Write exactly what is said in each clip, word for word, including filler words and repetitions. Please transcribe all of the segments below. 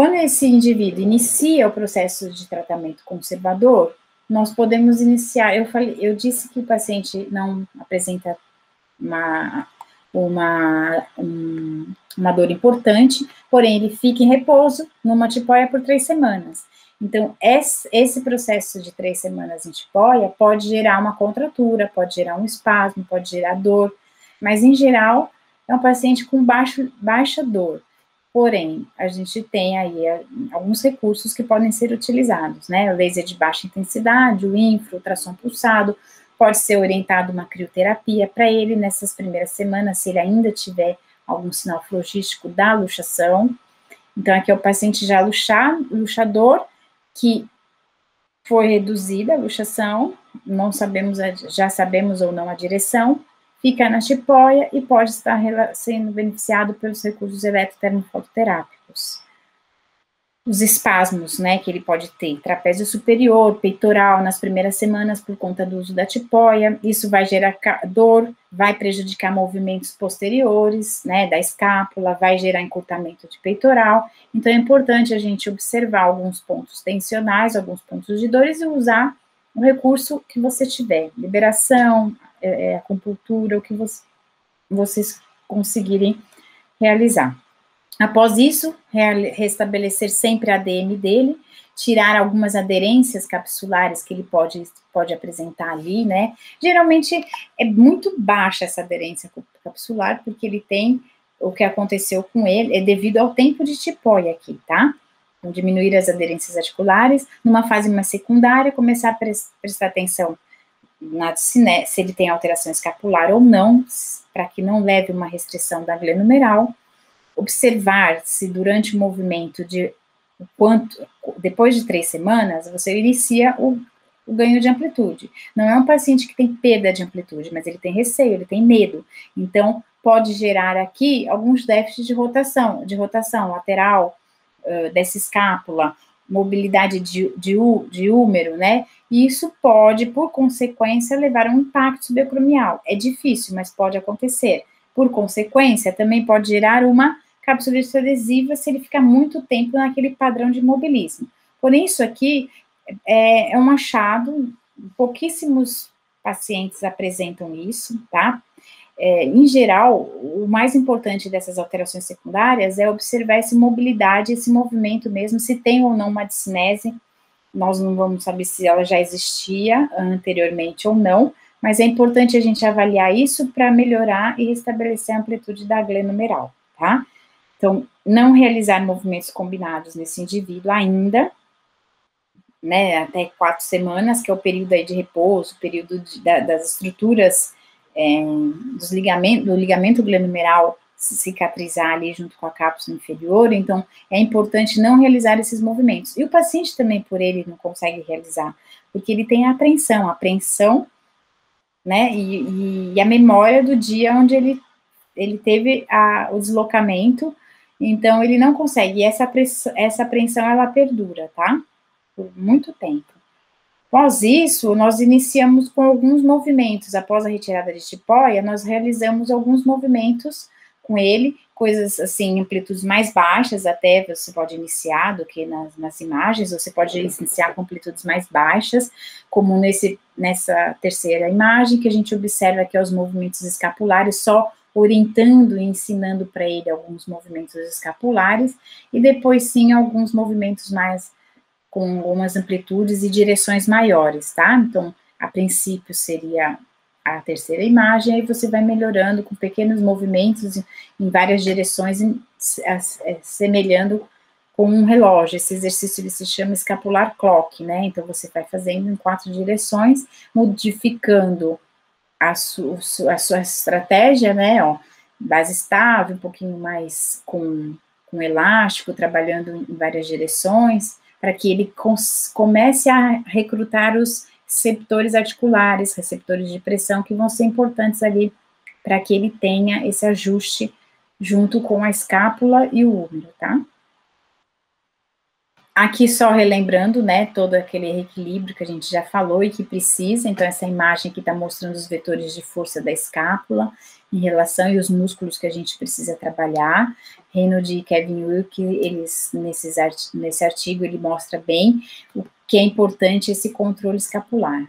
Quando esse indivíduo inicia o processo de tratamento conservador, nós podemos iniciar, eu falei, eu disse que o paciente não apresenta uma, uma, um, uma dor importante, porém ele fica em repouso numa tipoia por três semanas. Então, esse, esse processo de três semanas em tipoia pode gerar uma contratura, pode gerar um espasmo, pode gerar dor, mas em geral é um paciente com baixo, baixa dor. Porém, a gente tem aí alguns recursos que podem ser utilizados, né? O laser de baixa intensidade, o infra, ultrassom pulsado, pode ser orientado uma crioterapia para ele nessas primeiras semanas, se ele ainda tiver algum sinal flogístico da luxação. Então, aqui é o paciente já luxar, luxador, que foi reduzida a luxação, não sabemos, já sabemos ou não a direção, fica na tipoia e pode estar sendo beneficiado pelos recursos eletrotermofototerápicos. Os espasmos, né, que ele pode ter, trapézio superior, peitoral, nas primeiras semanas por conta do uso da tipoia, isso vai gerar dor, vai prejudicar movimentos posteriores, né, da escápula, vai gerar encurtamento de peitoral, então é importante a gente observar alguns pontos tensionais, alguns pontos de dores e usar o recurso que você tiver, liberação, é, acupuntura, o que você, vocês conseguirem realizar. Após isso, restabelecer sempre a A D M dele, tirar algumas aderências capsulares que ele pode, pode apresentar ali, né? Geralmente é muito baixa essa aderência capsular, porque ele tem, o que aconteceu com ele, é devido ao tempo de tipoia aqui, tá? Então, diminuir as aderências articulares, numa fase mais secundária, começar a prestar atenção na, se ele tem alteração escapular ou não, para que não leve uma restrição da glenumeral, observar se durante o movimento de o quanto, depois de três semanas, você inicia o, o ganho de amplitude. Não é um paciente que tem perda de amplitude, mas ele tem receio, ele tem medo. Então, pode gerar aqui alguns déficits de rotação, de rotação lateral, uh, dessa escápula, mobilidade de, de, de húmero, né? E isso pode, por consequência, levar a um impacto subacromial. É difícil, mas pode acontecer. Por consequência, também pode gerar uma capsulite adesiva se ele ficar muito tempo naquele padrão de imobilismo. Porém, isso aqui é, é um achado, pouquíssimos pacientes apresentam isso, tá? É, em geral, o mais importante dessas alterações secundárias é observar essa mobilidade, esse movimento mesmo, se tem ou não uma discinese. Nós não vamos saber se ela já existia anteriormente ou não, mas é importante a gente avaliar isso para melhorar e restabelecer a amplitude da glenumeral, tá? Então, não realizar movimentos combinados nesse indivíduo ainda, né, até quatro semanas, que é o período aí de repouso, o período de, da, das estruturas é, dos ligamentos, do ligamento glenumeral cicatrizar ali junto com a cápsula inferior, então é importante não realizar esses movimentos. E o paciente também, por ele, não consegue realizar, porque ele tem a apreensão, a apreensão, né, e, e a memória do dia onde ele, ele teve a, o deslocamento, então ele não consegue, e essa, essa apreensão, ela perdura, tá, por muito tempo. Após isso, nós iniciamos com alguns movimentos, após a retirada de tipoia, nós realizamos alguns movimentos com ele, coisas assim, amplitudes mais baixas, até você pode iniciar do que nas, nas imagens, você pode iniciar com amplitudes mais baixas, como nesse, nessa terceira imagem, que a gente observa que é os movimentos escapulares, só orientando e ensinando para ele alguns movimentos escapulares, e depois sim, alguns movimentos mais, com algumas amplitudes e direções maiores, tá? Então, a princípio seria a terceira imagem, aí você vai melhorando com pequenos movimentos em, em várias direções, em, a, a, semelhando com um relógio. Esse exercício ele se chama escapular clock, né? Então, você vai fazendo em quatro direções, modificando a, su, a sua estratégia, né? Ó, base estável, um pouquinho mais com, com elástico, trabalhando em várias direções, para que ele comece a recrutar os receptores articulares, receptores de pressão, que vão ser importantes ali para que ele tenha esse ajuste junto com a escápula e o úmero, tá? Aqui só relembrando, né, todo aquele reequilíbrio que a gente já falou e que precisa, então essa imagem aqui está mostrando os vetores de força da escápula em relação e os músculos que a gente precisa trabalhar. Reynolds e Kevin Wilke, eles, nesses art nesse artigo, ele mostra bem o que é importante esse controle escapular.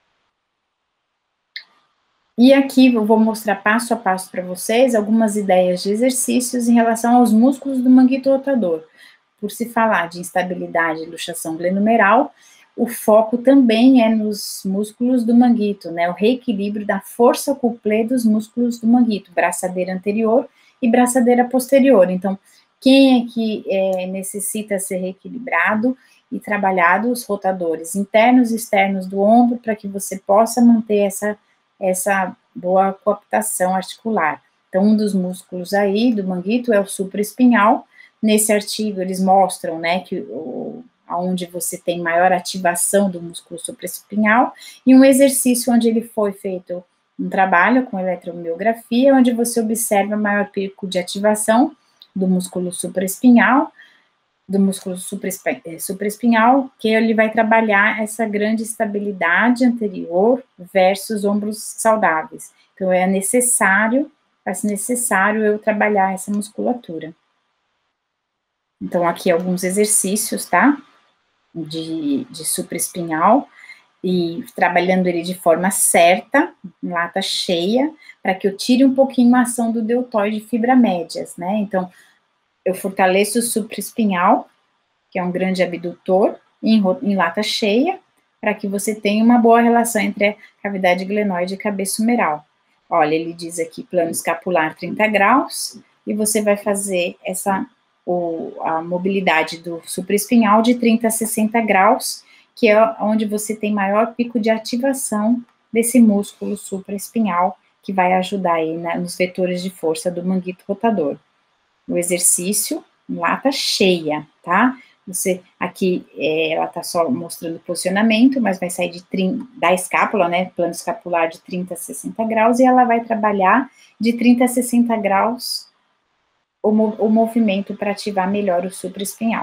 E aqui eu vou mostrar passo a passo para vocês algumas ideias de exercícios em relação aos músculos do manguito rotador. Por se falar de instabilidade e luxação glenumeral, o foco também é nos músculos do manguito, né? O reequilíbrio da força couplé dos músculos do manguito, braçadeira anterior e braçadeira posterior. Então, quem é que é, necessita ser reequilibrado e trabalhado? Os rotadores internos e externos do ombro, para que você possa manter essa, essa boa coaptação articular. Então, um dos músculos aí do manguito é o supraespinhal. Nesse artigo, eles mostram, né, que o, onde você tem maior ativação do músculo supraespinhal, e um exercício onde ele foi feito um trabalho com eletromiografia, onde você observa maior pico de ativação do músculo supraespinhal, do músculo supraespinhal, que ele vai trabalhar essa grande estabilidade anterior versus ombros saudáveis. Então, é necessário, faz necessário eu trabalhar essa musculatura. Então, aqui alguns exercícios, tá? De, de supraespinhal, e trabalhando ele de forma certa, em lata cheia, para que eu tire um pouquinho a ação do deltoide fibra médias, né? Então, eu fortaleço o supraespinhal, que é um grande abdutor, em, em lata cheia, para que você tenha uma boa relação entre a cavidade glenoide e cabeça humeral. Olha, ele diz aqui, plano escapular trinta graus, e você vai fazer essa... O, a mobilidade do supraespinhal de trinta a sessenta graus, que é onde você tem maior pico de ativação desse músculo supraespinhal, que vai ajudar aí na, nos vetores de força do manguito rotador. O exercício, lata cheia, tá? Você, aqui, é, ela tá só mostrando o posicionamento, mas vai sair de trinta, da escápula, né, plano escapular de trinta a sessenta graus, e ela vai trabalhar de trinta a sessenta graus O, o movimento para ativar melhor o supraespinhal.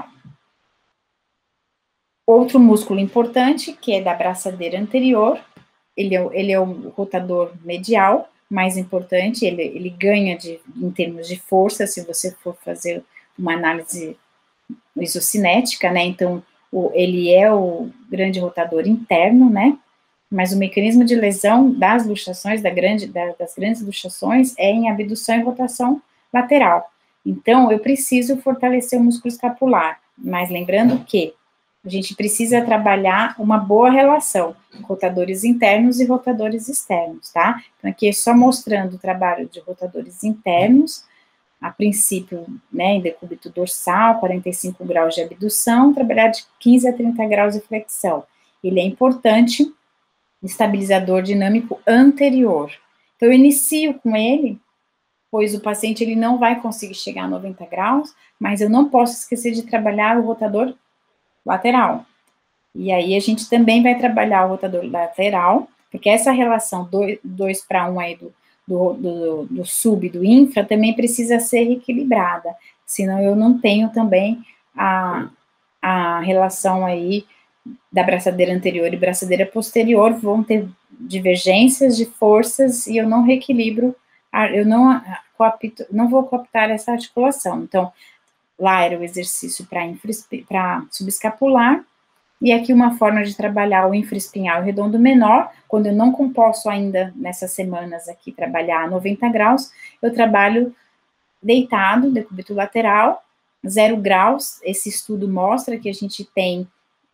Outro músculo importante, que é da braçadeira anterior, ele é, ele é o rotador medial, mais importante, ele, ele ganha de, em termos de força, se você for fazer uma análise isocinética, né, então, o, ele é o grande rotador interno, né, mas o mecanismo de lesão das luxações, da grande, da, das grandes luxações, é em abdução e rotação lateral. Então, eu preciso fortalecer o músculo escapular, mas lembrando que a gente precisa trabalhar uma boa relação, rotadores internos e rotadores externos, tá? Então, aqui é só mostrando o trabalho de rotadores internos, a princípio, né, em decúbito dorsal, quarenta e cinco graus de abdução, trabalhar de quinze a trinta graus de flexão. Ele é importante, estabilizador dinâmico anterior. Então, eu inicio com ele, pois o paciente ele não vai conseguir chegar a noventa graus, mas eu não posso esquecer de trabalhar o rotador lateral. E aí a gente também vai trabalhar o rotador lateral, porque essa relação dois para um aí do, do, do, do sub e do infra também precisa ser equilibrada, senão eu não tenho também a, a relação aí da braçadeira anterior e braçadeira posterior, vão ter divergências de forças e eu não reequilibro, eu não, coapto, não vou coaptar essa articulação. Então, lá era o exercício para subescapular, e aqui uma forma de trabalhar o infraespinhal e redondo menor, quando eu não posso ainda, nessas semanas aqui, trabalhar noventa graus, eu trabalho deitado, decúbito lateral, zero graus, esse estudo mostra que a gente tem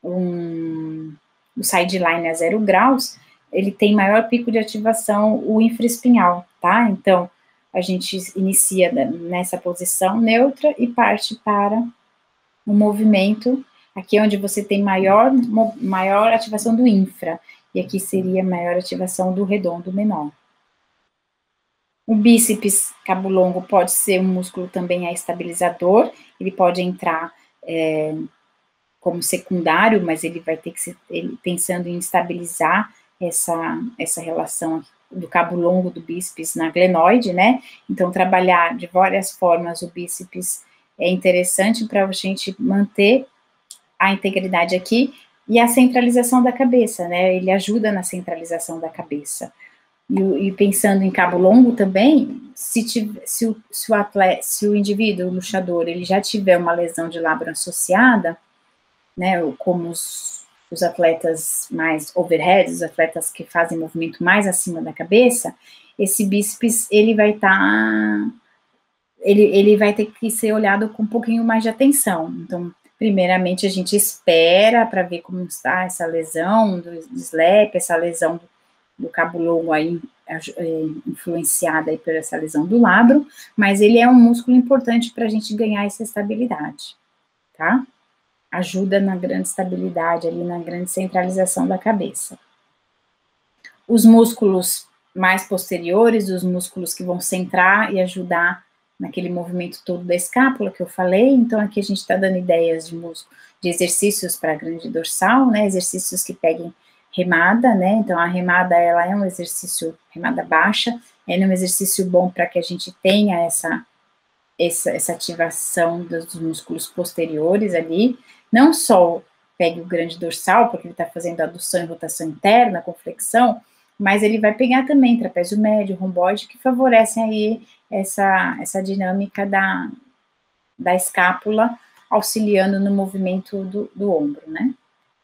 um, o sideline a zero graus, ele tem maior pico de ativação, o infraespinhal, tá? Então, a gente inicia nessa posição neutra e parte para o movimento, aqui é onde você tem maior, maior ativação do infra, e aqui seria maior ativação do redondo menor. O bíceps cabo longo pode ser um músculo também estabilizador, ele pode entrar é, como secundário, mas ele vai ter que ser, ele, pensando em estabilizar essa, essa relação do cabo longo do bíceps na glenoide, né? Então, trabalhar de várias formas o bíceps é interessante para a gente manter a integridade aqui, e a centralização da cabeça, né, ele ajuda na centralização da cabeça. E, e pensando em cabo longo também, se, tiver, se, o, se, o atleta, se o indivíduo, o luxador, ele já tiver uma lesão de labro associada, né, como os, os atletas mais overhead, os atletas que fazem movimento mais acima da cabeça, esse bíceps, ele vai estar, tá, ele, ele vai ter que ser olhado com um pouquinho mais de atenção. Então, primeiramente, a gente espera para ver como está essa lesão do, do slap, essa lesão do, do cabo longo aí, é, influenciada aí por essa lesão do labro, mas ele é um músculo importante para a gente ganhar essa estabilidade, tá? Ajuda na grande estabilidade, ali na grande centralização da cabeça. Os músculos mais posteriores, os músculos que vão centrar e ajudar naquele movimento todo da escápula que eu falei, então aqui a gente está dando ideias de músculo, de exercícios para a grande dorsal, né, exercícios que peguem remada, né, então a remada, ela é um exercício, remada baixa, ela é um exercício bom para que a gente tenha essa, essa, essa ativação dos músculos posteriores ali, não só pegue o grande dorsal, porque ele está fazendo adução e rotação interna, com flexão, mas ele vai pegar também trapézio médio, romboide, que favorecem aí essa, essa dinâmica da, da escápula, auxiliando no movimento do, do ombro, né?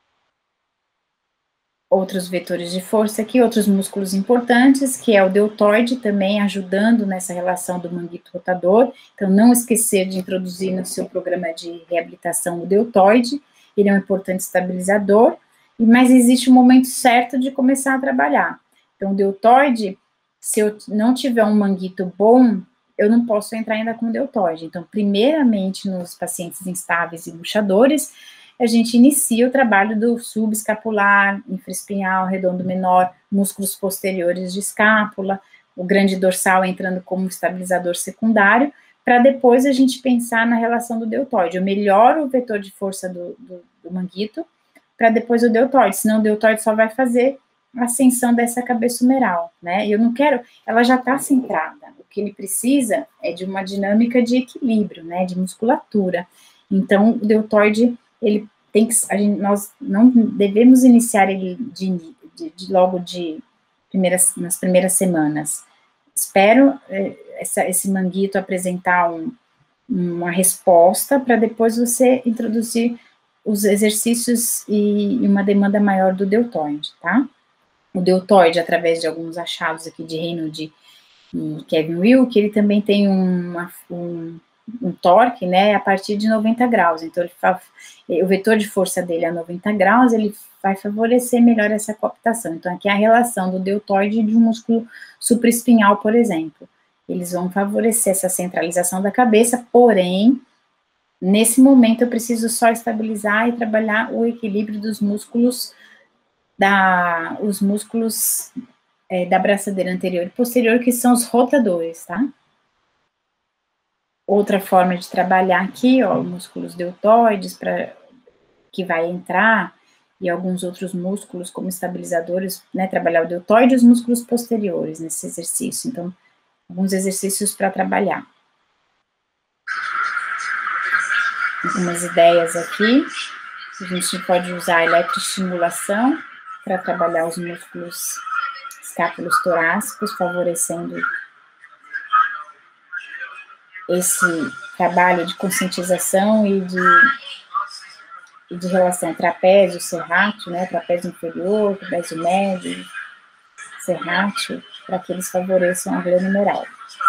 Outros vetores de força aqui, outros músculos importantes, que é o deltoide, também ajudando nessa relação do manguito rotador, então não esquecer de introduzir no seu programa de reabilitação o deltoide, ele é um importante estabilizador, mas existe um momento certo de começar a trabalhar. Então, o deltoide, se eu não tiver um manguito bom, eu não posso entrar ainda com o deltoide. Então, primeiramente, nos pacientes instáveis e luxadores, a gente inicia o trabalho do subescapular, infraespinhal, redondo menor, músculos posteriores de escápula, o grande dorsal entrando como estabilizador secundário, para depois a gente pensar na relação do deltoide. Eu melhoro o vetor de força do, do, do manguito, para depois o deltoide, senão o deltoide só vai fazer a ascensão dessa cabeça humeral, né? Eu não quero, ela já está centrada, o que ele precisa é de uma dinâmica de equilíbrio, né, de musculatura. Então, o deltoide, ele tem que, a gente, nós não devemos iniciar ele de, de, de logo de primeiras, nas primeiras semanas. Espero eh, essa, esse manguito apresentar um, uma resposta para depois você introduzir os exercícios e, e uma demanda maior do deltoide, tá? O deltoide, através de alguns achados aqui de Reynolds e Kevin Wilk, ele também tem uma, um, um torque, né, a partir de noventa graus, então ele fa, o vetor de força dele a noventa graus, ele vai favorecer melhor essa cooptação. Então, aqui é a relação do deltoide e de um músculo supraespinhal, por exemplo. Eles vão favorecer essa centralização da cabeça, porém, nesse momento eu preciso só estabilizar e trabalhar o equilíbrio dos músculos da, os músculos é, da braçadeira anterior e posterior, que são os rotadores, tá? Outra forma de trabalhar aqui, ó, músculos deltoides, pra, que vai entrar, e alguns outros músculos como estabilizadores, né, trabalhar o deltoide e os músculos posteriores nesse exercício. Então, alguns exercícios para trabalhar. Algumas ideias aqui, a gente pode usar a eletroestimulação para trabalhar os músculos escápulos torácicos, favorecendo esse trabalho de conscientização e de, e de relação trapézio, serrátil, né, trapézio inferior, trapézio médio, serrátil, para que eles favoreçam a glândula numeral.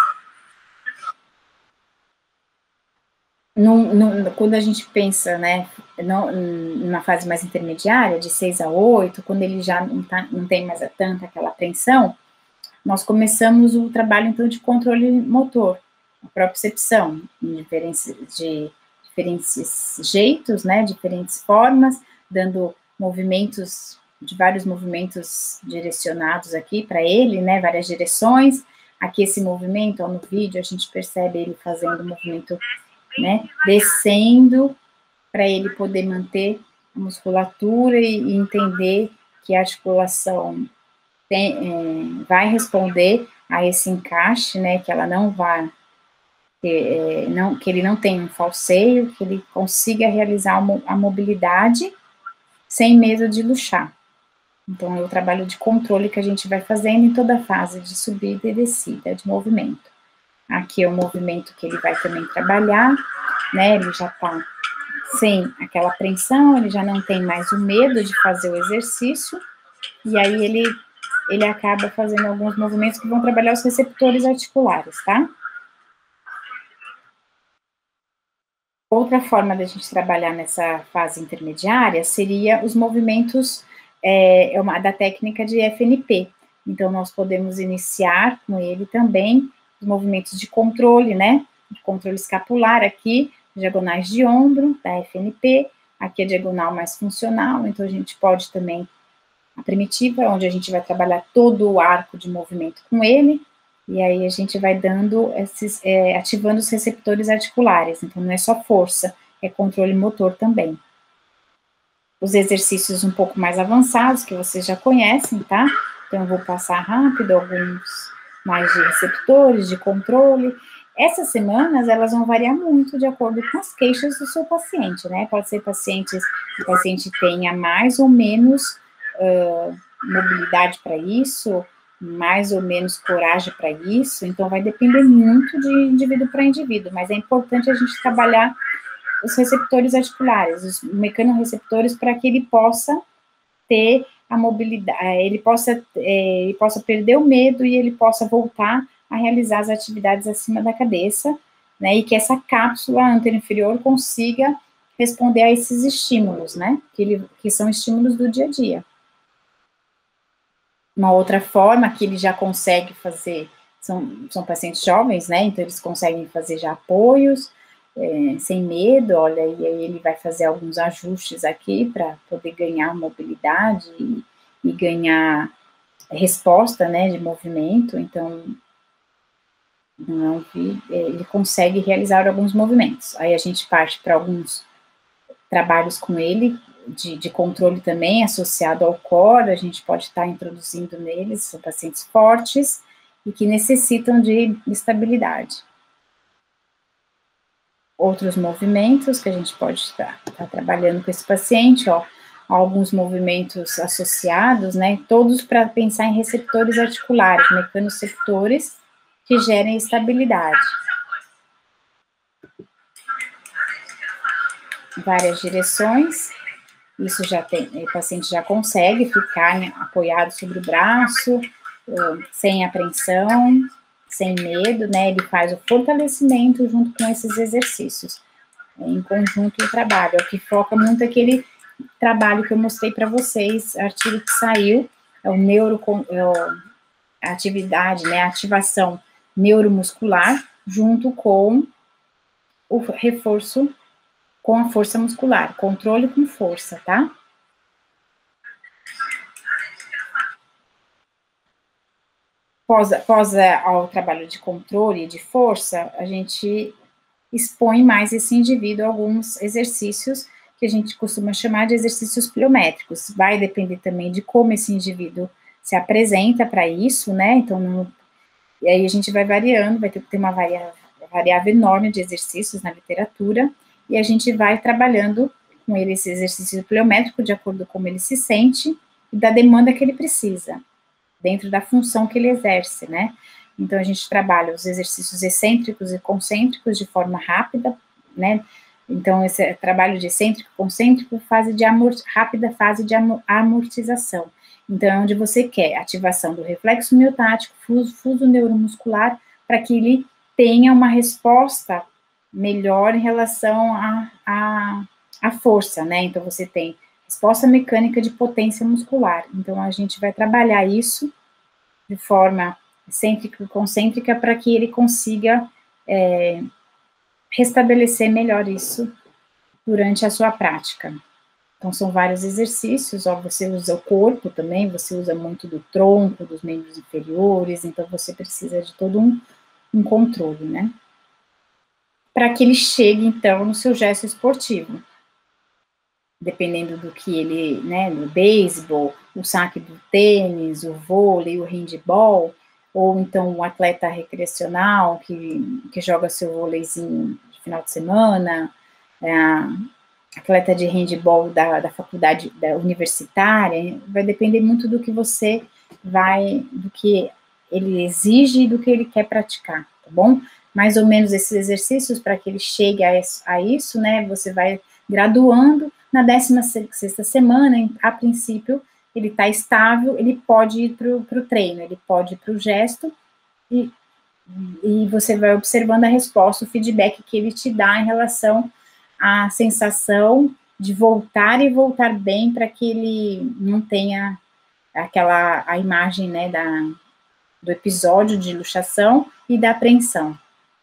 Num, num, quando a gente pensa, né, numa fase mais intermediária, de seis a oito, quando ele já não, tá, não tem mais tanta aquela tensão, nós começamos o trabalho, então, de controle motor, a propriocepção, em diferentes, de diferentes jeitos, né, diferentes formas, dando movimentos, de vários movimentos direcionados aqui para ele, né, várias direções. Aqui esse movimento, ó, no vídeo, a gente percebe ele fazendo o movimento, né, descendo, para ele poder manter a musculatura e, e entender que a articulação tem, é, vai responder a esse encaixe, né, que ela não vai que, é, não, que ele não tenha um falseio, que ele consiga realizar a mobilidade sem medo de luxar. Então, é o trabalho de controle que a gente vai fazendo em toda a fase de subida e descida de movimento. Aqui é o movimento que ele vai também trabalhar, né, ele já tá sem aquela apreensão, ele já não tem mais o medo de fazer o exercício, e aí ele, ele acaba fazendo alguns movimentos que vão trabalhar os receptores articulares, tá? Outra forma da gente trabalhar nessa fase intermediária seria os movimentos é, é uma, da técnica de F N P. Então, nós podemos iniciar com ele também os movimentos de controle, né? De controle escapular aqui, diagonais de ombro, da F N P, aqui a diagonal mais funcional, então a gente pode também, a primitiva, onde a gente vai trabalhar todo o arco de movimento com ele, e aí a gente vai dando esses, é, ativando os receptores articulares, então não é só força, é controle motor também. Os exercícios um pouco mais avançados, que vocês já conhecem, tá? Então eu vou passar rápido alguns mais de receptores, de controle. Essas semanas, elas vão variar muito de acordo com as queixas do seu paciente, né? Pode ser pacientes, que o paciente tenha mais ou menos uh, mobilidade para isso, mais ou menos coragem para isso, então vai depender muito de indivíduo para indivíduo, mas é importante a gente trabalhar os receptores articulares, os mecanorreceptores, para que ele possa ter a mobilidade, ele possa, é, ele possa perder o medo e ele possa voltar a realizar as atividades acima da cabeça, né, e que essa cápsula anterior consiga responder a esses estímulos, né, que, ele, que são estímulos do dia a dia. Uma outra forma que ele já consegue fazer, são, são pacientes jovens, né, então eles conseguem fazer já apoios, é, sem medo, olha, e aí ele vai fazer alguns ajustes aqui para poder ganhar mobilidade e, e ganhar resposta, né, de movimento, então, não, ele consegue realizar alguns movimentos. Aí a gente parte para alguns trabalhos com ele, de, de controle também, associado ao core, a gente pode estar introduzindo neles, são pacientes fortes e que necessitam de estabilidade. Outros movimentos que a gente pode estar, estar trabalhando com esse paciente, ó, alguns movimentos associados, né, todos para pensar em receptores articulares, mecanoreceptores, que gerem estabilidade. Várias direções, isso já tem, o paciente já consegue ficar apoiado sobre o braço, sem apreensão, sem medo, né, ele faz o fortalecimento junto com esses exercícios, em conjunto o trabalho, é o que foca muito aquele trabalho que eu mostrei para vocês, artigo que saiu, é o neuro, é o, a atividade, né, a ativação neuromuscular, junto com o reforço com a força muscular, controle com força, tá? Após, após ao trabalho de controle e de força, a gente expõe mais esse indivíduo a alguns exercícios que a gente costuma chamar de exercícios pliométricos. Vai depender também de como esse indivíduo se apresenta para isso, né? Então, no, e aí a gente vai variando, vai ter que ter uma variável, variável enorme de exercícios na literatura, e a gente vai trabalhando com ele esse exercício pliométrico de acordo com como ele se sente e da demanda que ele precisa, dentro da função que ele exerce, né? Então, a gente trabalha os exercícios excêntricos e concêntricos de forma rápida, né? Então, esse trabalho de excêntrico e concêntrico, fase de amor, rápida fase de amortização. Então, é onde você quer ativação do reflexo miotático, fuso, fuso neuromuscular, para que ele tenha uma resposta melhor em relação à a, a, a força, né? Então, você tem resposta mecânica de potência muscular. Então, a gente vai trabalhar isso de forma excêntrica e concêntrica para que ele consiga é, restabelecer melhor isso durante a sua prática. Então, são vários exercícios, ó, você usa o corpo também, você usa muito do tronco, dos membros inferiores, então você precisa de todo um, um controle, né? Para que ele chegue, então, no seu gesto esportivo. Dependendo do que ele, né, no beisebol, o saque do tênis, o vôlei, o handball, ou então um atleta recreacional que, que joga seu vôleizinho de final de semana, é, atleta de handebol da, da faculdade da universitária, vai depender muito do que você vai, do que ele exige e do que ele quer praticar, tá bom? Mais ou menos esses exercícios, para que ele chegue a isso, a isso, né, você vai graduando, na décima sexta semana, a princípio, ele está estável, ele pode ir para o treino, ele pode ir para o gesto, e, e você vai observando a resposta, o feedback que ele te dá em relação à sensação de voltar e voltar bem, para que ele não tenha aquela, a imagem, né, da, do episódio de luxação e da apreensão.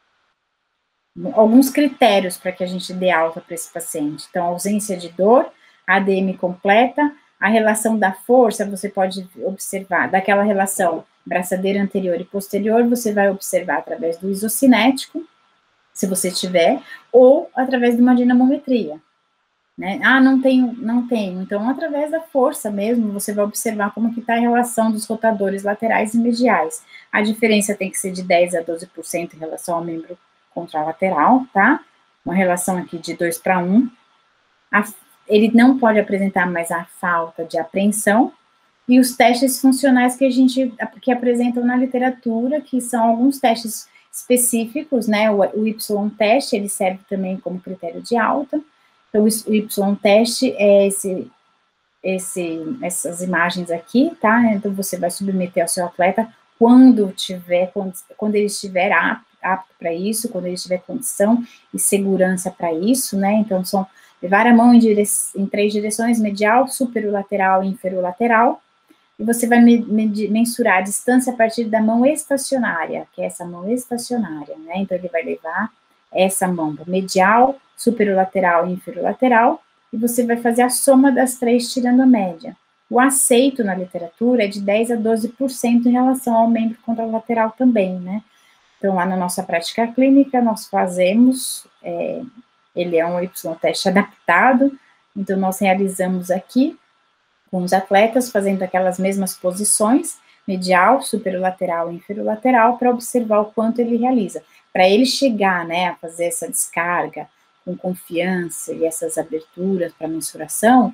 Alguns critérios para que a gente dê alta para esse paciente. Então, ausência de dor, A D M completa, a relação da força, você pode observar, daquela relação braçadeira anterior e posterior, você vai observar através do isocinético, se você tiver, ou através de uma dinamometria, né? Ah, não tenho, não tenho. Então, através da força mesmo, você vai observar como que está a relação dos rotadores laterais e mediais. A diferença tem que ser de dez a doze por cento em relação ao membro contralateral, tá? Uma relação aqui de dois para um. A, ele não pode apresentar mais a falta de apreensão, e os testes funcionais que a gente, que apresentam na literatura, que são alguns testes específicos, né? O, o Y-teste, ele serve também como critério de alta. Então, o Y-teste é esse, esse, essas imagens aqui, tá? Então, você vai submeter ao seu atleta quando tiver, quando, quando ele estiver apto, apto para isso, quando ele tiver condição e segurança para isso, né? Então, são levar a mão em, dire... em três direções, medial, superolateral e inferolateral, e você vai me, me, mensurar a distância a partir da mão estacionária, que é essa mão estacionária, né? Então, ele vai levar essa mão medial, superolateral e inferolateral, e você vai fazer a soma das três tirando a média. O aceito na literatura é de dez a doze por cento em relação ao membro contralateral também, né? Então, lá na nossa prática clínica, nós fazemos, é, ele é um Y-teste adaptado, então nós realizamos aqui com os atletas, fazendo aquelas mesmas posições, medial, superolateral e inferolateral, para observar o quanto ele realiza. Para ele chegar, né, a fazer essa descarga com confiança e essas aberturas para mensuração,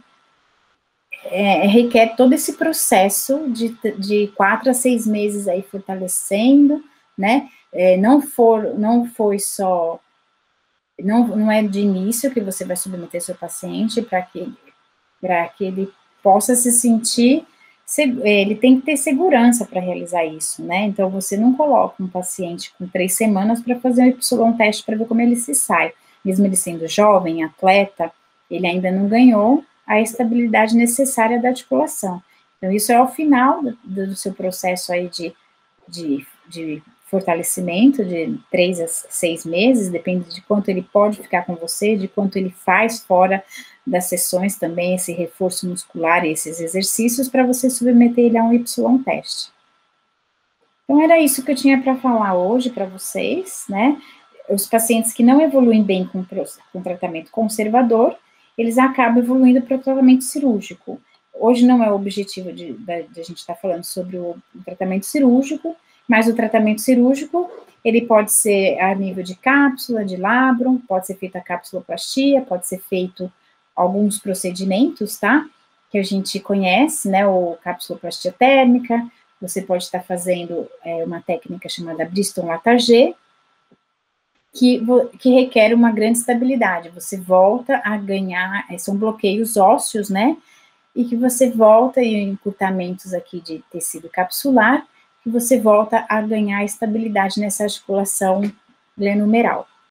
é, requer todo esse processo de, de quatro a seis meses aí fortalecendo, né, é, não, for, não foi só, não, não é de início que você vai submeter seu paciente para que, para que ele possa se sentir, ele tem que ter segurança para realizar isso, né, então você não coloca um paciente com três semanas para fazer um Y-teste para ver como ele se sai, mesmo ele sendo jovem, atleta, ele ainda não ganhou a estabilidade necessária da articulação, então isso é ao final do, do seu processo aí de, de, de fortalecimento, de três a seis meses, depende de quanto ele pode ficar com você, de quanto ele faz fora das sessões também, esse reforço muscular e esses exercícios, para você submeter ele a um Y-teste. Então, era isso que eu tinha para falar hoje para vocês, né? Os pacientes que não evoluem bem com, com tratamento conservador, eles acabam evoluindo para o tratamento cirúrgico. Hoje não é o objetivo de, de, de a gente estar tá falando sobre o, o tratamento cirúrgico, mas o tratamento cirúrgico, ele pode ser a nível de cápsula, de labrum, pode ser feita a capsuloplastia, pode ser feito alguns procedimentos, tá? Que a gente conhece, né? O capsuloplastia térmica, você pode estar fazendo é, uma técnica chamada Briston-Latarjet, que, que requer uma grande estabilidade. Você volta a ganhar, são bloqueios ósseos, né? E que você volta, e encurtamentos aqui de tecido capsular, que você volta a ganhar estabilidade nessa articulação glenohumeral.